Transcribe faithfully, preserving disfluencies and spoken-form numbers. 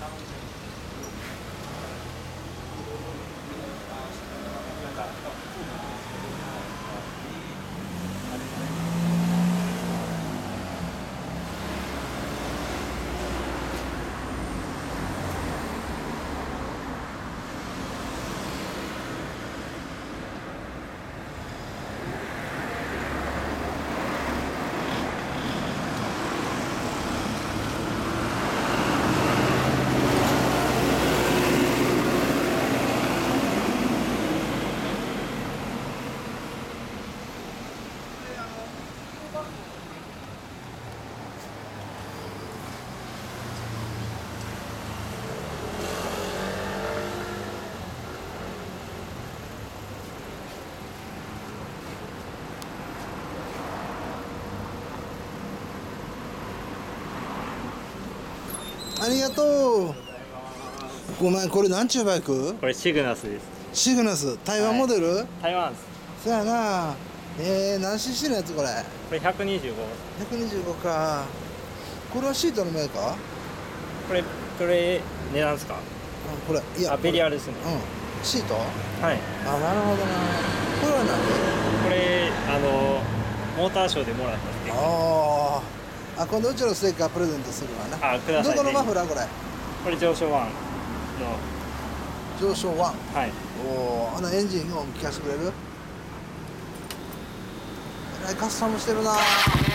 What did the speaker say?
ありがとう。ごめん、これなんちゅうバイク？ これシグナスです。 シグナス、台湾モデル？はい、 台湾です。 そやな。えー、何 シーシー のやつこれ？ これひゃくにじゅうご。 ひゃくにじゅうごか。これはシートのメーカー？ これ、これ、値段ですか？ これ、いや、 あ、ベリアルですね。 うん。シート？ はい。 あ、なるほどな。これは何？ これ、あの、モーターショーでもらったステッカー。 ああ。あ、今度うちのステッカープレゼントするわな。 あ、ください。 どこのマフラーこれ？ これ上昇ワンの。 上昇ワン。 はい。 おお、あのエンジン音聞かせてくれる？えらいカスタムしてるな。